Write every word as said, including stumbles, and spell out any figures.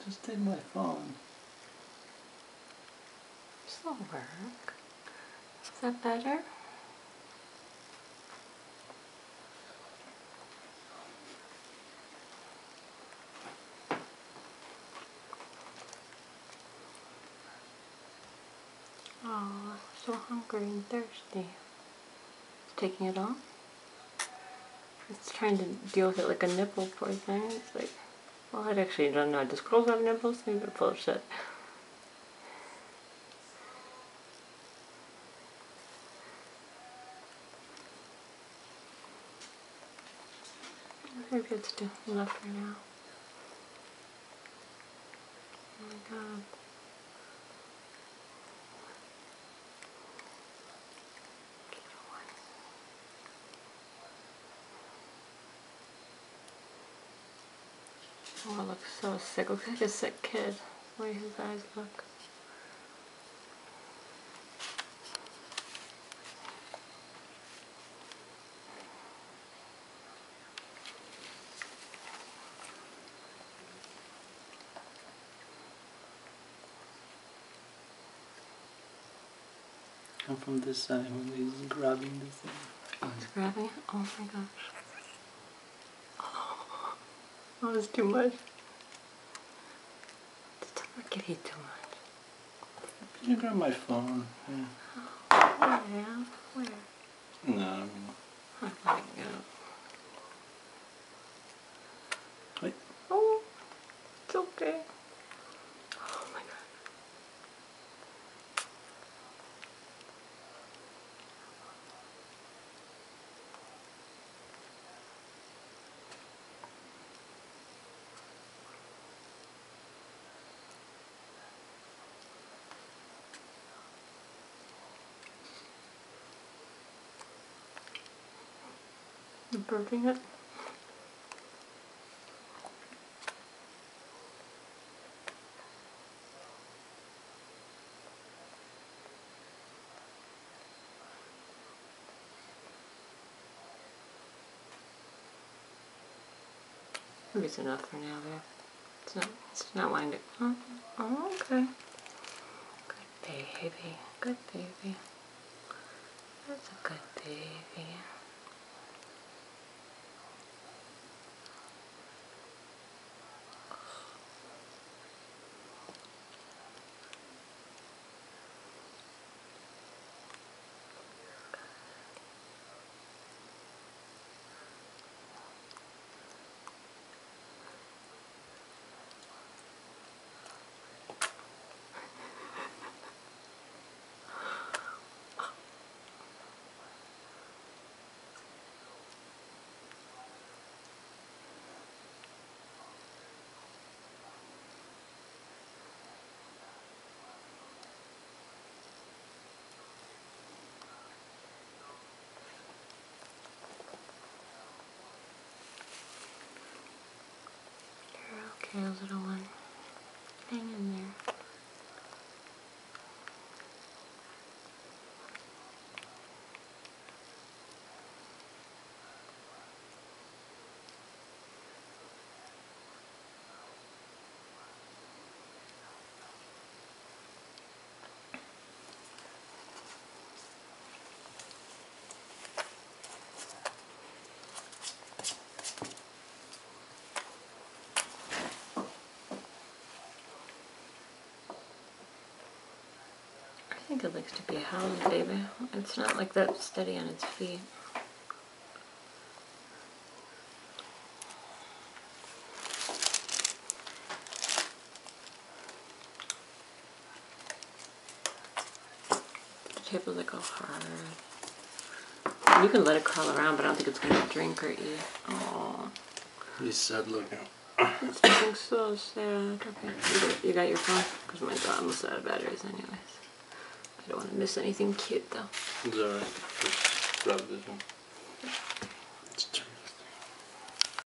Just take my phone. This'll work. Is that better? Oh, so hungry and thirsty. It's taking it off. It's trying to deal with it like a nipple, poor thing. It's like, well, it actually doesn't know. Does squirrels have nipples? Maybe they're full of shit. Maybe it's still enough for now. Oh my god. Oh, it looks so sick. Looks like a sick kid. The way his eyes look. Come from this side when he's grabbing this thing. Oh, he's grabbing it? Oh my gosh. Oh, that was too much. Did I get eat too much? You grab my phone. Yeah. Oh, yeah. Where? No, I mean. I'm letting go. Wait. Oh, it's okay. Oh my god. You burping it? Maybe it's enough for now, babe. It's not, it's not wanting to. Oh, oh, okay. Good baby. Good baby. That's a good baby. You're okay, little one. Hang in there. I think it likes to be held, baby. It's not like that steady on its feet. The table like go hard. You can let it crawl around, but I don't think it's gonna drink or eat. Oh, He's sad looking. it's looking so sad. Okay, you got, you got your phone? Because mine's almost out of batteries, anyways. I don't want to miss anything cute though. It's alright. Just grab this one.